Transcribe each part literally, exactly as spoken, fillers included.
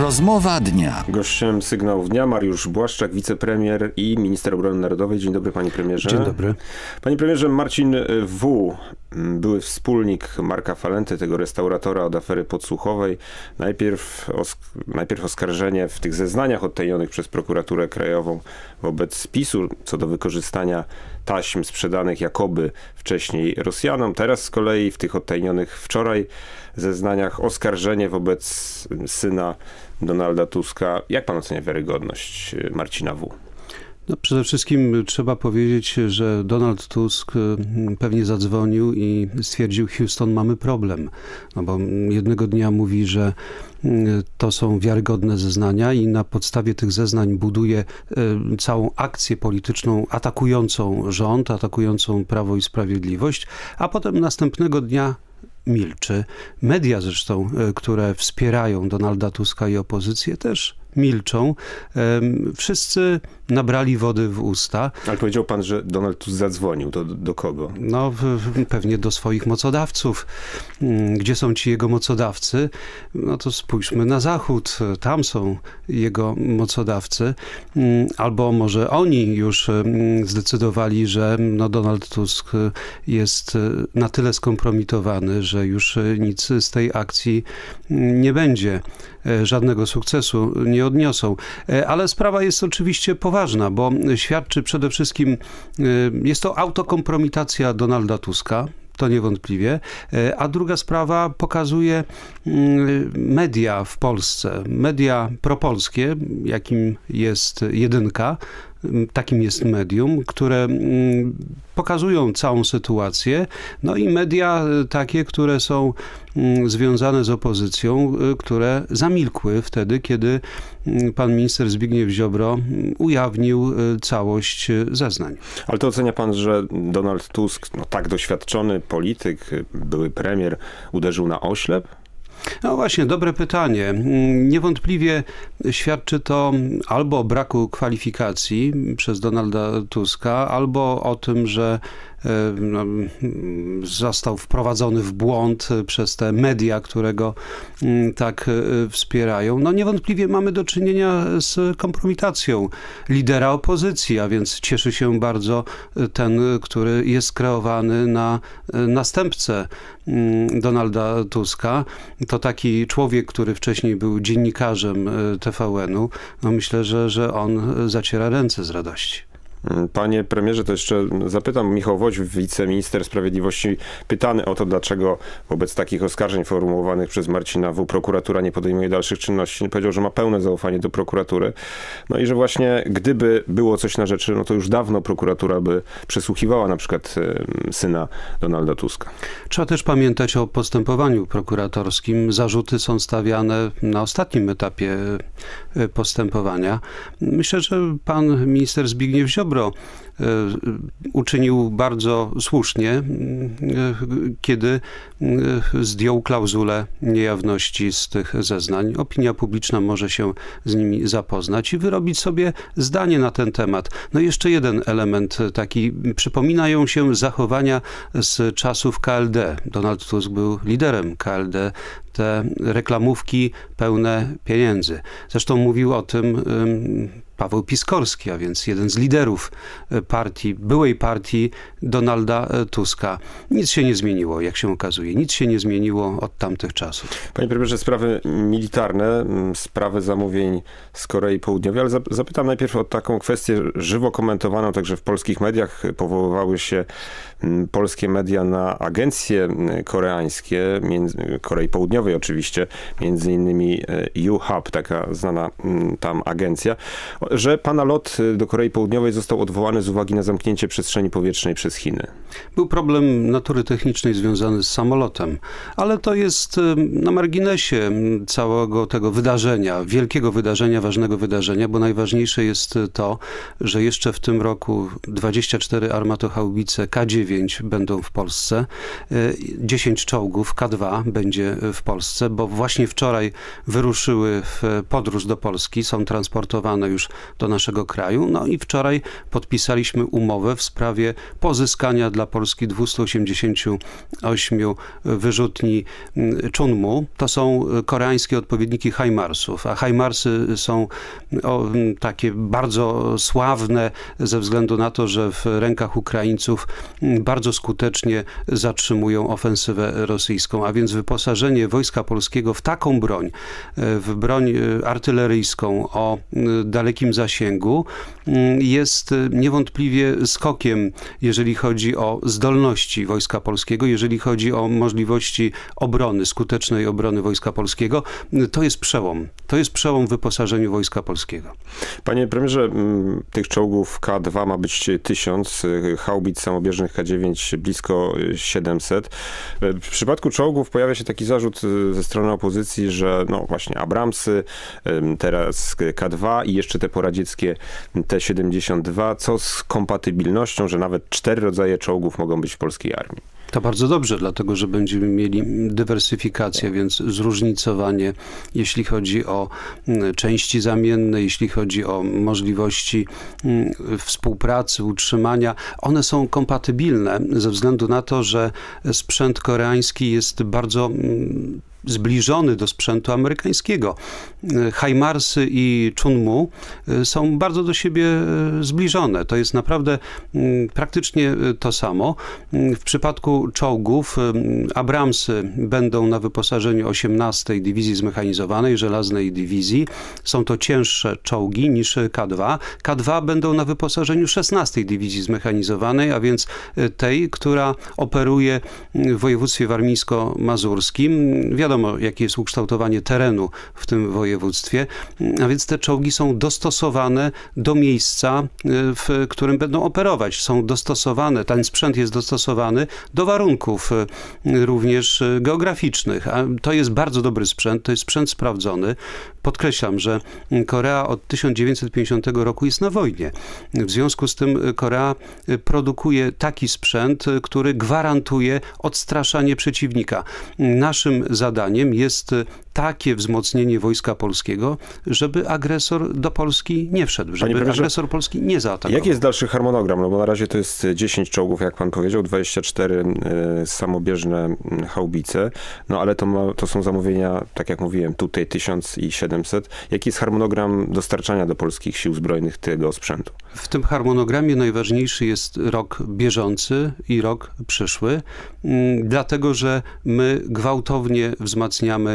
Rozmowa dnia. Gościem Sygnałów Dnia Mariusz Błaszczak, wicepremier i minister obrony narodowej. Dzień dobry, panie premierze. Dzień dobry. Panie premierze, Marcin W., były wspólnik Marka Falenty, tego restauratora od afery podsłuchowej. Najpierw, osk najpierw oskarżenie w tych zeznaniach odtajnionych przez prokuraturę krajową wobec PiSu co do wykorzystania taśm sprzedanych jakoby wcześniej Rosjanom. Teraz z kolei w tych odtajnionych wczoraj zeznaniach oskarżenie wobec syna Donalda Tuska. Jak pan ocenia wiarygodność Marcina W.? No, przede wszystkim trzeba powiedzieć, że Donald Tusk pewnie zadzwonił i stwierdził: Houston, mamy problem. No bo jednego dnia mówi, że to są wiarygodne zeznania i na podstawie tych zeznań buduje całą akcję polityczną atakującą rząd, atakującą Prawo i Sprawiedliwość, a potem następnego dnia milczy. Media zresztą, które wspierają Donalda Tuska i opozycję, też milczą. Wszyscy nabrali wody w usta. Ale powiedział pan, że Donald Tusk zadzwonił. Do, do kogo? No pewnie do swoich mocodawców. Gdzie są ci jego mocodawcy? No to spójrzmy na zachód. Tam są jego mocodawcy. Albo może oni już zdecydowali, że no Donald Tusk jest na tyle skompromitowany, że już nic z tej akcji nie będzie. Żadnego sukcesu nie odniosą. Ale sprawa jest oczywiście poważna, bo świadczy przede wszystkim, jest to autokompromitacja Donalda Tuska, to niewątpliwie, a druga sprawa pokazuje media w Polsce, media propolskie, jakim jest Jedynka, takim jest medium, które pokazują całą sytuację, no i media takie, które są związane z opozycją, które zamilkły wtedy, kiedy pan minister Zbigniew Ziobro ujawnił całość zeznań. Ale to ocenia pan, że Donald Tusk, no tak doświadczony polityk, były premier, uderzył na oślep? No właśnie, dobre pytanie. Niewątpliwie świadczy to albo o braku kwalifikacji przez Donalda Tuska, albo o tym, że no, został wprowadzony w błąd przez te media, które go tak wspierają. No niewątpliwie mamy do czynienia z kompromitacją lidera opozycji, a więc cieszy się bardzo ten, który jest kreowany na następcę Donalda Tuska. To taki człowiek, który wcześniej był dziennikarzem T V N-u. No myślę, że, że on zaciera ręce z radości. Panie premierze, to jeszcze zapytam. Michał Woś, wiceminister sprawiedliwości, pytany o to, dlaczego wobec takich oskarżeń formułowanych przez Marcina W. prokuratura nie podejmuje dalszych czynności. Powiedział, że ma pełne zaufanie do prokuratury. No i że właśnie gdyby było coś na rzeczy, no to już dawno prokuratura by przesłuchiwała na przykład syna Donalda Tuska. Trzeba też pamiętać o postępowaniu prokuratorskim. Zarzuty są stawiane na ostatnim etapie postępowania. Myślę, że pan minister Zbigniew Ziobro uczynił bardzo słusznie, kiedy zdjął klauzulę niejawności z tych zeznań. Opinia publiczna może się z nimi zapoznać i wyrobić sobie zdanie na ten temat. No i jeszcze jeden element taki. Przypominają się zachowania z czasów K L D. Donald Tusk był liderem K L D. Te reklamówki pełne pieniędzy. Zresztą mówił o tym Paweł Piskorski, a więc jeden z liderów partii, byłej partii Donalda Tuska. Nic się nie zmieniło, jak się okazuje. Nic się nie zmieniło od tamtych czasów. Panie premierze, sprawy militarne, sprawy zamówień z Korei Południowej, ale zapytam najpierw o taką kwestię żywo komentowaną także w polskich mediach. Powoływały się polskie media na agencje koreańskie, między, Korei Południowej oczywiście, między innymi U-Hub, taka znana tam agencja, że pana lot do Korei Południowej został odwołany z uwagi na zamknięcie przestrzeni powietrznej przez Chiny. Był problem natury technicznej związany z samolotem, ale to jest na marginesie całego tego wydarzenia, wielkiego wydarzenia, ważnego wydarzenia, bo najważniejsze jest to, że jeszcze w tym roku dwadzieścia cztery armatochaubice K dziewięć będą w Polsce, dziesięć czołgów K dwa będzie w Polsce, bo właśnie wczoraj wyruszyły w podróż do Polski, są transportowane już do naszego kraju. No i wczoraj podpisaliśmy umowę w sprawie pozyskania dla Polski dwieście osiemdziesiąt osiem wyrzutni Chunmoo. To są koreańskie odpowiedniki HIMARSów, a HIMARSy są o, takie bardzo sławne ze względu na to, że w rękach Ukraińców bardzo skutecznie zatrzymują ofensywę rosyjską, a więc wyposażenie Wojska Polskiego w taką broń, w broń artyleryjską o dalekim zasięgu jest niewątpliwie skokiem, jeżeli chodzi o zdolności Wojska Polskiego, jeżeli chodzi o możliwości obrony, skutecznej obrony Wojska Polskiego. To jest przełom. To jest przełom w wyposażeniu Wojska Polskiego. Panie premierze, tych czołgów K dwa ma być tysiąc, haubic samobieżnych K dziewięć blisko siedemset. W przypadku czołgów pojawia się taki zarzut ze strony opozycji, że no właśnie Abramsy, teraz K dwa i jeszcze te poradzieckie T siedemdziesiąt dwa. Co z kompatybilnością, że nawet cztery rodzaje czołgów mogą być w polskiej armii? To bardzo dobrze, dlatego że będziemy mieli dywersyfikację, więc zróżnicowanie, jeśli chodzi o części zamienne, jeśli chodzi o możliwości współpracy, utrzymania. One są kompatybilne ze względu na to, że sprzęt koreański jest bardzo zbliżony do sprzętu amerykańskiego. HIMARSy i Chunmoo są bardzo do siebie zbliżone. To jest naprawdę praktycznie to samo. W przypadku czołgów Abramsy będą na wyposażeniu osiemnastej Dywizji Zmechanizowanej, Żelaznej Dywizji. Są to cięższe czołgi niż K dwa. K dwa będą na wyposażeniu szesnastej Dywizji Zmechanizowanej, a więc tej, która operuje w województwie warmińsko-mazurskim. Wiadomo, jakie jest ukształtowanie terenu w tym województwie, a więc te czołgi są dostosowane do miejsca, w którym będą operować. Są dostosowane, ten sprzęt jest dostosowany do warunków również geograficznych. A to jest bardzo dobry sprzęt, to jest sprzęt sprawdzony. Podkreślam, że Korea od tysiąc dziewięćset pięćdziesiątego roku jest na wojnie. W związku z tym Korea produkuje taki sprzęt, który gwarantuje odstraszanie przeciwnika. Naszym zadaniem jest takie wzmocnienie Wojska Polskiego, żeby agresor do Polski nie wszedł, żeby premierze, agresor Polski nie zaatakował. Jaki jest dalszy harmonogram? No bo na razie to jest dziesięć czołgów, jak pan powiedział, dwadzieścia cztery y, samobieżne haubice, no ale to, ma, to są zamówienia, tak jak mówiłem, tutaj tysiąc i siedemset. Jaki jest harmonogram dostarczania do polskich sił zbrojnych tego sprzętu? W tym harmonogramie najważniejszy jest rok bieżący i rok przyszły, dlatego że my gwałtownie wzmacniamy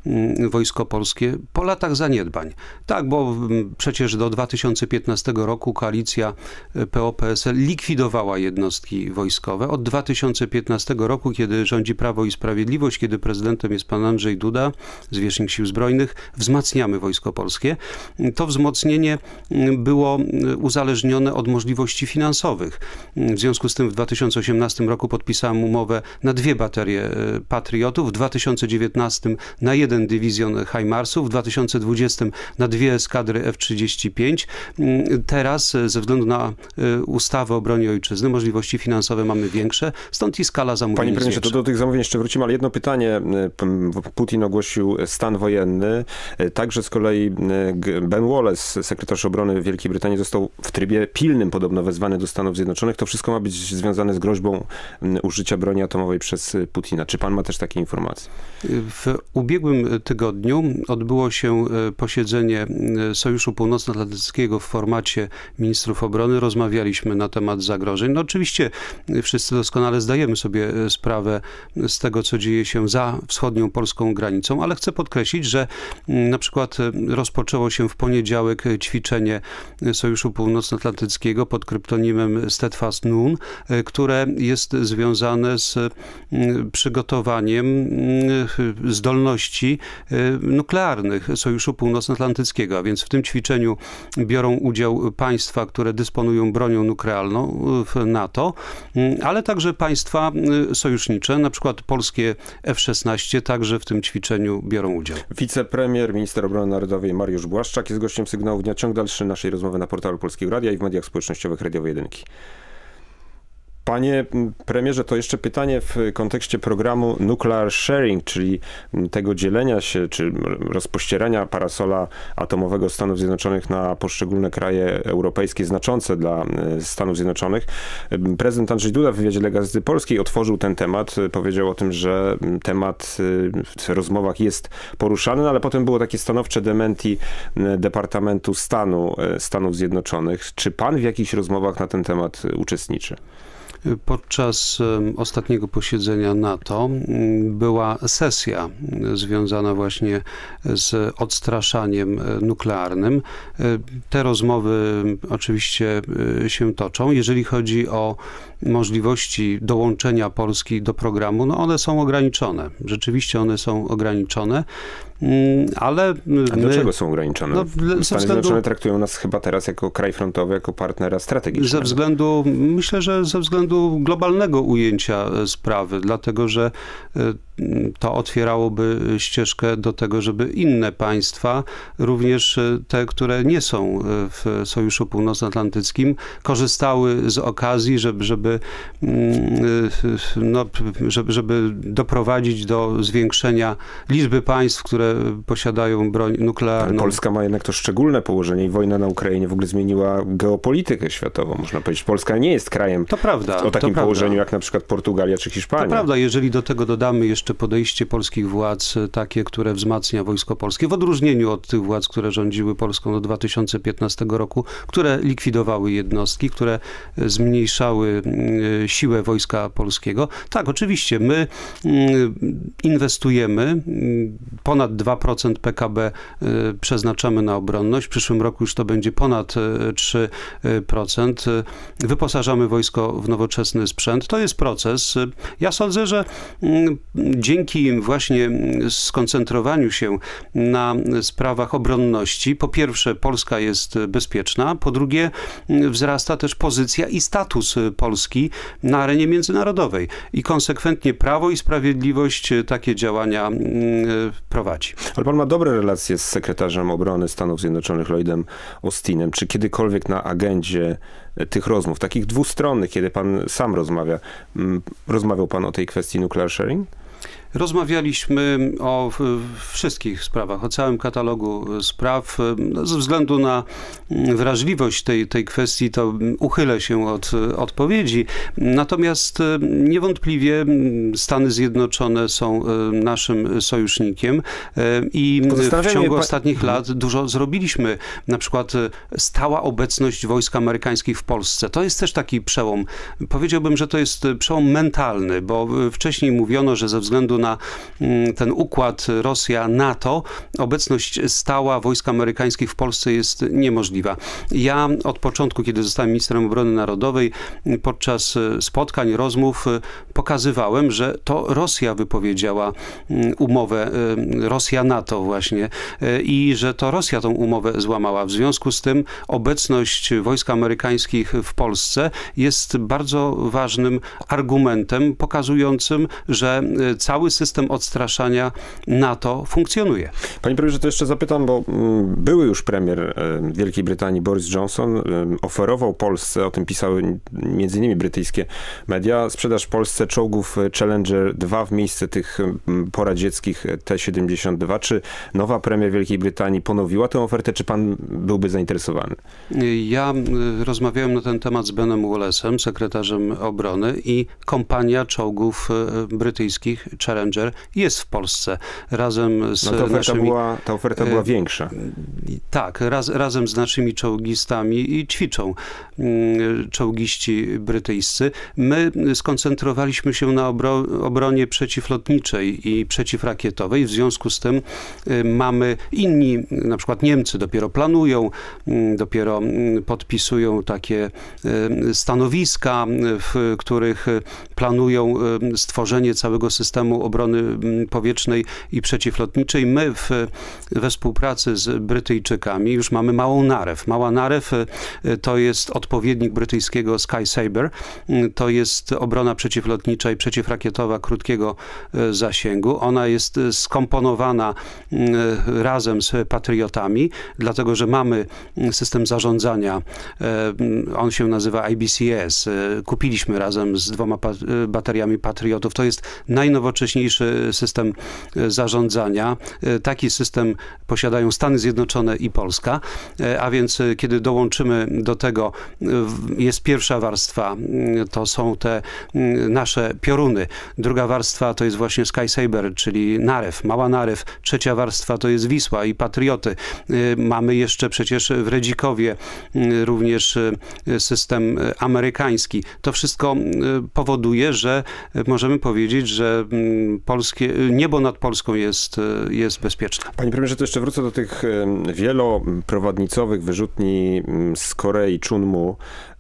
Wojsko Polskie po latach zaniedbań. Tak, bo przecież do dwa tysiące piętnastego roku koalicja P O P S L likwidowała jednostki wojskowe. Od dwa tysiące piętnastego roku, kiedy rządzi Prawo i Sprawiedliwość, kiedy prezydentem jest pan Andrzej Duda, zwierzchnik Sił Zbrojnych, wzmacniamy Wojsko Polskie. To wzmocnienie było uzależnione od możliwości finansowych. W związku z tym w dwa tysiące osiemnastym roku podpisałem umowę na dwie baterie Patriotów, w dwa tysiące dziewiętnastym na jeden dywizjon HIMARSów, w dwa tysiące dwudziestym na dwie eskadry F trzydzieści pięć. Teraz ze względu na ustawę o broni ojczyzny możliwości finansowe mamy większe, stąd i skala zamówień. Panie premierze, to do tych zamówień jeszcze wrócimy, ale jedno pytanie. Putin ogłosił stan wojenny. Także z kolei Ben Wallace, sekretarz obrony Wielkiej Brytanii, został w trybie pilnym podobno wezwany do Stanów Zjednoczonych. To wszystko ma być związane z groźbą użycia broni atomowej przez Putina. Czy pan ma też takie informacje? W ubiegłym tygodniu odbyło się posiedzenie Sojuszu Północnoatlantyckiego w formacie ministrów obrony. Rozmawialiśmy na temat zagrożeń. No oczywiście wszyscy doskonale zdajemy sobie sprawę z tego, co dzieje się za wschodnią polską granicą, ale chcę podkreślić, że na przykład rozpoczęło się w poniedziałek ćwiczenie Sojuszu Północnoatlantyckiego pod kryptonimem Steadfast Noon, które jest związane z przygotowaniem zdolności nuklearnych Sojuszu Północnoatlantyckiego, a więc w tym ćwiczeniu biorą udział państwa, które dysponują bronią nuklearną w NATO, ale także państwa sojusznicze, na przykład polskie F szesnaście także w tym ćwiczeniu biorą udział. Wicepremier, minister obrony narodowej Mariusz Błaszczak jest gościem Sygnału Dnia. Ciąg dalszy naszej rozmowy na portalu Polskiego Radia i w mediach społecznościowych Radiowej Jedynki. Panie premierze, to jeszcze pytanie w kontekście programu Nuclear Sharing, czyli tego dzielenia się, czy rozpościerania parasola atomowego Stanów Zjednoczonych na poszczególne kraje europejskie znaczące dla Stanów Zjednoczonych. Prezydent Andrzej Duda w wywiadzie dla Gazety Polskiej otworzył ten temat, powiedział o tym, że temat w rozmowach jest poruszany, no ale potem było takie stanowcze dementi Departamentu Stanu Stanów Zjednoczonych. Czy pan w jakichś rozmowach na ten temat uczestniczy? Podczas ostatniego posiedzenia NATO była sesja związana właśnie z odstraszaniem nuklearnym. Te rozmowy oczywiście się toczą. Jeżeli chodzi o możliwości dołączenia Polski do programu, no one są ograniczone. Rzeczywiście one są ograniczone, ale... A my, dlaczego są ograniczone? No, Stany względu, Zjednoczone traktują nas chyba teraz jako kraj frontowy, jako partnera strategicznego. Ze względu, myślę, że ze względu globalnego ujęcia sprawy, dlatego że to otwierałoby ścieżkę do tego, żeby inne państwa, również te, które nie są w Sojuszu Północnoatlantyckim, korzystały z okazji, żeby, żeby, no, żeby, żeby doprowadzić do zwiększenia liczby państw, które posiadają broń nuklearną. Ale Polska ma jednak to szczególne położenie i wojna na Ukrainie w ogóle zmieniła geopolitykę światową. Można powiedzieć, Polska nie jest krajem to prawda, o takim to położeniu prawda. jak na przykład Portugalia czy Hiszpania. To prawda, jeżeli do tego dodamy jeszcze podejście polskich władz, takie, które wzmacnia Wojsko Polskie, w odróżnieniu od tych władz, które rządziły Polską do dwa tysiące piętnastego roku, które likwidowały jednostki, które zmniejszały siłę Wojska Polskiego. Tak, oczywiście, my inwestujemy, ponad dwa procent P K B przeznaczamy na obronność, w przyszłym roku już to będzie ponad trzy procent. Wyposażamy wojsko w nowoczesny sprzęt. To jest proces. Ja sądzę, że dzięki właśnie skoncentrowaniu się na sprawach obronności, po pierwsze Polska jest bezpieczna, po drugie wzrasta też pozycja i status Polski na arenie międzynarodowej i konsekwentnie Prawo i Sprawiedliwość takie działania prowadzi. Ale pan ma dobre relacje z sekretarzem obrony Stanów Zjednoczonych Lloydem Austinem. Czy kiedykolwiek na agendzie tych rozmów, takich dwustronnych, kiedy pan sam rozmawia, rozmawiał pan o tej kwestii nuclear sharing? Rozmawialiśmy o wszystkich sprawach, o całym katalogu spraw. Ze względu na wrażliwość tej, tej kwestii to uchylę się od odpowiedzi. Natomiast niewątpliwie Stany Zjednoczone są naszym sojusznikiem i w ciągu ostatnich lat dużo zrobiliśmy. Na przykład stała obecność wojsk amerykańskich w Polsce. To jest też taki przełom. Powiedziałbym, że to jest przełom mentalny, bo wcześniej mówiono, że ze względu na ten układ Rosja-NATO, obecność stała wojsk amerykańskich w Polsce jest niemożliwa. Ja od początku, kiedy zostałem ministrem obrony narodowej, podczas spotkań, rozmów pokazywałem, że to Rosja wypowiedziała umowę Rosja-NATO właśnie i że to Rosja tą umowę złamała. W związku z tym obecność wojsk amerykańskich w Polsce jest bardzo ważnym argumentem pokazującym, że cały system odstraszania NATO funkcjonuje. Panie premierze, to jeszcze zapytam, bo były już premier Wielkiej Brytanii Boris Johnson oferował Polsce, o tym pisały między innymi brytyjskie media, sprzedaż Polsce czołgów Challenger dwa w miejsce tych poradzieckich T siedemdziesiąt dwa. Czy nowa premier Wielkiej Brytanii ponowiła tę ofertę, czy pan byłby zainteresowany? Ja rozmawiałem na ten temat z Benem Wallace'em, sekretarzem obrony, i kompania czołgów brytyjskich Challenger jest w Polsce razem z no ta oferta naszymi... Była, ta oferta była większa. Tak, raz, razem z naszymi czołgistami i ćwiczą czołgiści brytyjscy. My skoncentrowaliśmy się na obro, obronie przeciwlotniczej i przeciwrakietowej. W związku z tym mamy inni, na przykład Niemcy dopiero planują, dopiero podpisują takie stanowiska, w których planują stworzenie całego systemu Obrony Powietrznej i Przeciwlotniczej. My w, we współpracy z Brytyjczykami już mamy małą Narew. Mała Narew to jest odpowiednik brytyjskiego Sky Sabre. To jest obrona przeciwlotnicza i przeciwrakietowa krótkiego zasięgu. Ona jest skomponowana razem z Patriotami, dlatego że mamy system zarządzania. On się nazywa I B C S. Kupiliśmy razem z dwoma bateriami Patriotów. To jest najnowocześniejszy system zarządzania. Taki system posiadają Stany Zjednoczone i Polska, a więc kiedy dołączymy do tego, jest pierwsza warstwa, to są te nasze pioruny. Druga warstwa to jest właśnie Sky Sabre, czyli Narew, mała Narew. Trzecia warstwa to jest Wisła i Patrioty. Mamy jeszcze przecież w Redzikowie również system amerykański. To wszystko powoduje, że możemy powiedzieć, że polskie, niebo nad Polską jest, jest bezpieczne. Panie premierze, to jeszcze wrócę do tych wieloprowadnicowych wyrzutni z Korei, Chunmu.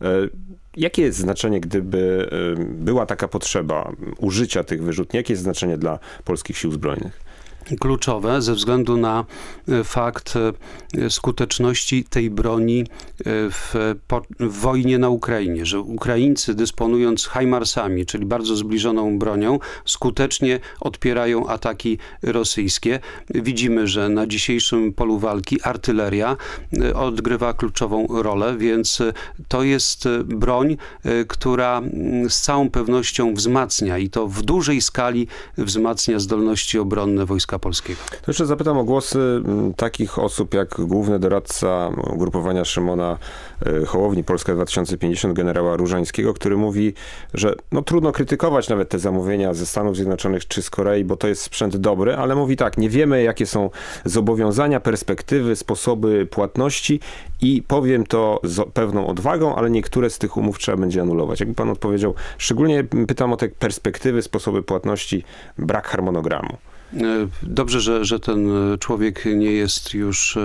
Jakie jest znaczenie, gdyby była taka potrzeba użycia tych wyrzutni? Jakie jest znaczenie dla polskich sił zbrojnych? Kluczowe ze względu na fakt skuteczności tej broni w, w wojnie na Ukrainie, że Ukraińcy, dysponując HIMARS-ami, czyli bardzo zbliżoną bronią, skutecznie odpierają ataki rosyjskie. Widzimy, że na dzisiejszym polu walki artyleria odgrywa kluczową rolę, więc to jest broń, która z całą pewnością wzmacnia i to w dużej skali wzmacnia zdolności obronne Wojska Polskiego. To jeszcze zapytam o głosy takich osób jak główny doradca ugrupowania Szymona Hołowni Polska dwa tysiące pięćdziesiąt generała Różańskiego, który mówi, że no trudno krytykować nawet te zamówienia ze Stanów Zjednoczonych czy z Korei, bo to jest sprzęt dobry, ale mówi tak, nie wiemy jakie są zobowiązania, perspektywy, sposoby płatności i powiem to z pewną odwagą, ale niektóre z tych umów trzeba będzie anulować. Jakby pan odpowiedział, szczególnie pytam o te perspektywy, sposoby płatności, brak harmonogramu. Dobrze, że, że ten człowiek nie jest już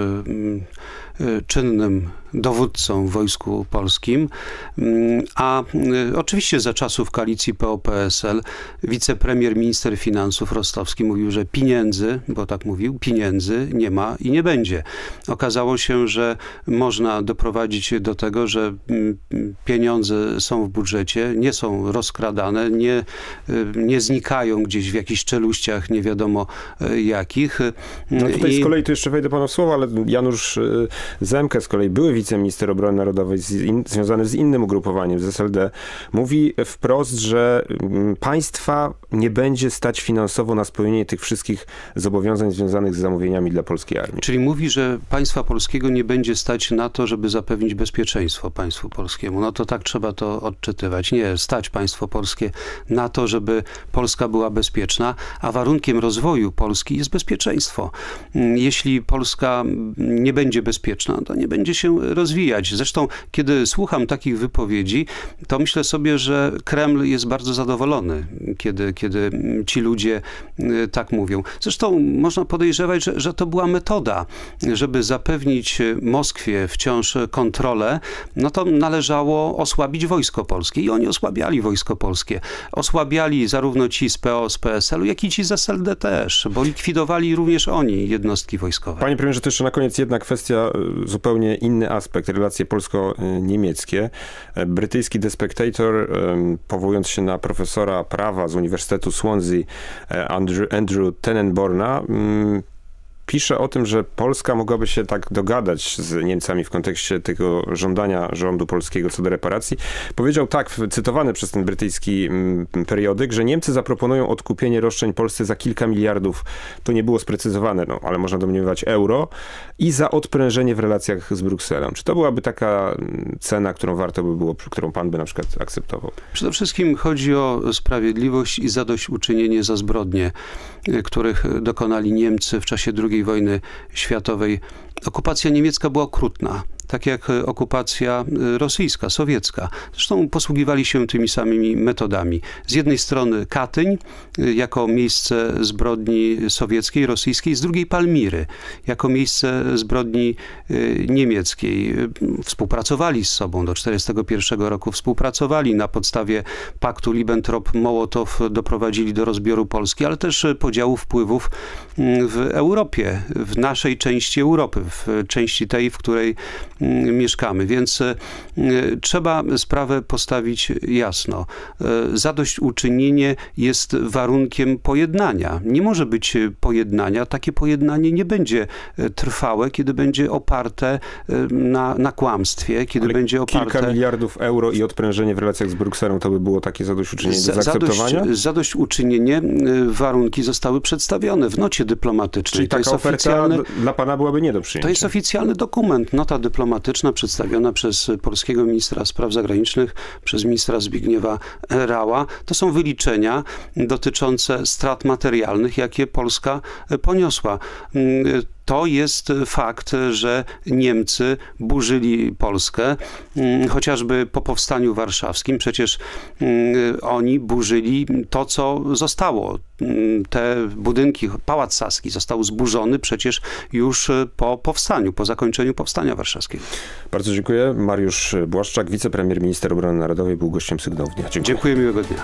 czynnym dowódcą w Wojsku Polskim, a oczywiście za czasów koalicji P O P S L wicepremier, minister finansów Rostowski mówił, że pieniędzy, bo tak mówił, pieniędzy nie ma i nie będzie. Okazało się, że można doprowadzić do tego, że pieniądze są w budżecie, nie są rozkradane, nie, nie znikają gdzieś w jakichś czeluściach nie wiadomo jakich. No tutaj I... z kolei, tu jeszcze wejdę panu w słowo, ale Janusz Zemke z kolei, były wiceminister obrony narodowej z in, związany z innym ugrupowaniem, z S L D, mówi wprost, że państwa nie będzie stać finansowo na spełnienie tych wszystkich zobowiązań związanych z zamówieniami dla polskiej armii. Czyli mówi, że państwa polskiego nie będzie stać na to, żeby zapewnić bezpieczeństwo państwu polskiemu. No to tak trzeba to odczytywać. Nie, stać państwo polskie na to, żeby Polska była bezpieczna, a warunkiem rozwoju Polski jest bezpieczeństwo. Jeśli Polska nie będzie bezpieczna, to nie będzie się rozwijać. Zresztą, kiedy słucham takich wypowiedzi, to myślę sobie, że Kreml jest bardzo zadowolony, kiedy, kiedy ci ludzie tak mówią. Zresztą można podejrzewać, że, że to była metoda, żeby zapewnić Moskwie wciąż kontrolę, no to należało osłabić Wojsko Polskie i oni osłabiali Wojsko Polskie. Osłabiali zarówno ci z P O, z P S L u, jak i ci z S L D też, bo likwidowali również oni jednostki wojskowe. Panie premierze, to jeszcze na koniec jedna kwestia, zupełnie inny aspekt, relacje polsko-niemieckie. Brytyjski The Spectator, powołując się na profesora prawa z Uniwersytetu Swansea, Andrew, Andrew Tenenborna, pisze o tym, że Polska mogłaby się tak dogadać z Niemcami w kontekście tego żądania rządu polskiego co do reparacji. Powiedział tak, cytowany przez ten brytyjski periodyk, że Niemcy zaproponują odkupienie roszczeń Polsce za kilka miliardów, to nie było sprecyzowane, no, ale można domniemywać euro, i za odprężenie w relacjach z Brukselą. Czy to byłaby taka cena, którą warto by było, którą pan by na przykład akceptował? Przede wszystkim chodzi o sprawiedliwość i zadośćuczynienie za zbrodnie, których dokonali Niemcy w czasie drugiej wojny światowej. Okupacja niemiecka była okrutna. tak jak okupacja rosyjska, sowiecka. Zresztą posługiwali się tymi samymi metodami. Z jednej strony Katyń jako miejsce zbrodni sowieckiej, rosyjskiej, z drugiej Palmiry jako miejsce zbrodni niemieckiej. Współpracowali z sobą, do tysiąc dziewięćset czterdziestego pierwszego roku współpracowali, na podstawie paktu Ribbentrop-Mołotow doprowadzili do rozbioru Polski, ale też podziału wpływów w Europie, w naszej części Europy, w części tej, w której mieszkamy. Więc trzeba sprawę postawić jasno. Zadośćuczynienie jest warunkiem pojednania. Nie może być pojednania. Takie pojednanie nie będzie trwałe, kiedy będzie oparte na, na kłamstwie, kiedy ale będzie oparte... Kilka miliardów euro i odprężenie w relacjach z Brukselą, to by było takie zadośćuczynienie do zaakceptowania? Zadość, zadośćuczynienie, warunki zostały przedstawione w nocie dyplomatycznej. Czyli to taka jest oferta oficjalny, dla pana byłaby nie do przyjęcia? To jest oficjalny dokument, nota dyplomatyczna przedstawiona przez polskiego ministra spraw zagranicznych, przez ministra Zbigniewa Rała. To są wyliczenia dotyczące strat materialnych, jakie Polska poniosła. To jest fakt, że Niemcy burzyli Polskę, chociażby po powstaniu warszawskim. Przecież oni burzyli to, co zostało. Te budynki, Pałac Saski został zburzony przecież już po powstaniu, po zakończeniu powstania warszawskiego. Bardzo dziękuję. Mariusz Błaszczak, wicepremier, minister obrony narodowej, był gościem Sygnału Dnia. Dziękuję. Dziękuję, miłego dnia.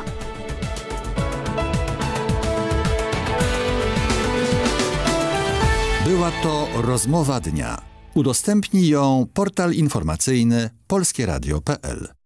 Była to rozmowa dnia. Udostępnij ją portal informacyjny polskieradio kropka p l.